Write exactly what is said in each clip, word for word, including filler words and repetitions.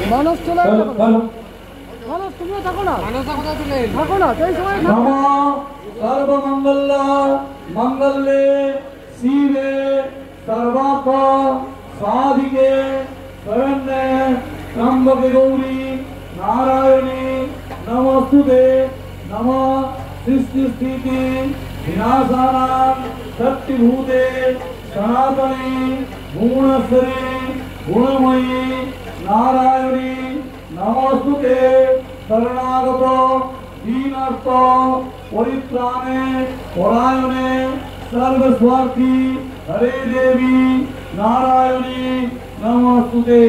মানুষ চলে মানুষ তুমিও থাকো না থাকো না সেই সময় সর্বমঙ্গল মঙ্গলে শিবে সর্বার্থ সাধিকে শরণ্যে ত্র্যম্বকে গৌরী নারায়ণী নমস্তুতে নমঃ সৃষ্টি স্থিতি विनाशानां शक्तिभूते सनातनी गुणेश्वरी गुणमयी नारायणी नमोस्तुते शरणागत दीनस्थ परित्राणे परायणे सर्वस्वार्थी हरे देवी नारायणी नमोस्तुते।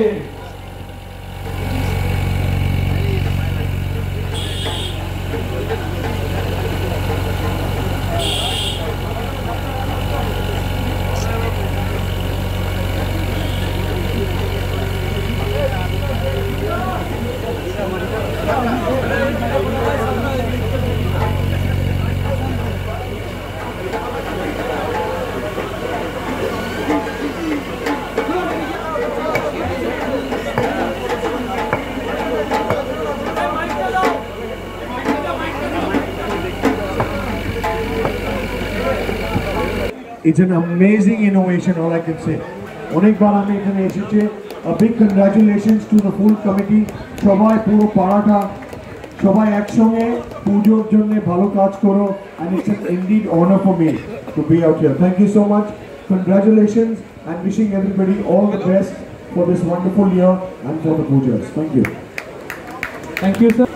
It's an amazing innovation, all I can say. অনেক বার আমি এখানে এসেছি। A big congratulations to the full committee. সবাই পুরো পাড়াটা সবাই একসঙ্গে পুজোর জন্য ভালো কাজ করো, and it's an indeed honor for me to be out here. Thank you so much. Congratulations and wishing everybody all the best for this wonderful year and for the pujas. Thank you. Thank you, sir.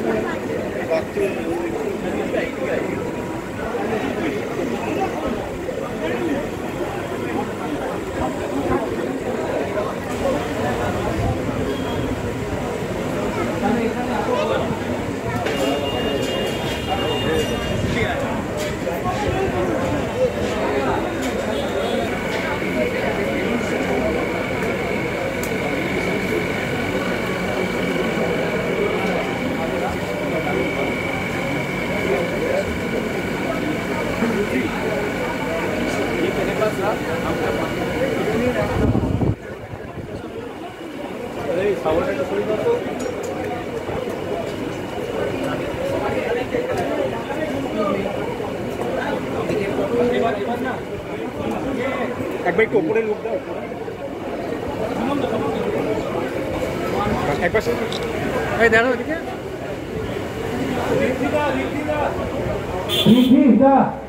একবার একটু উপরে look দাও একবার এই দাঁড়াও এদিকে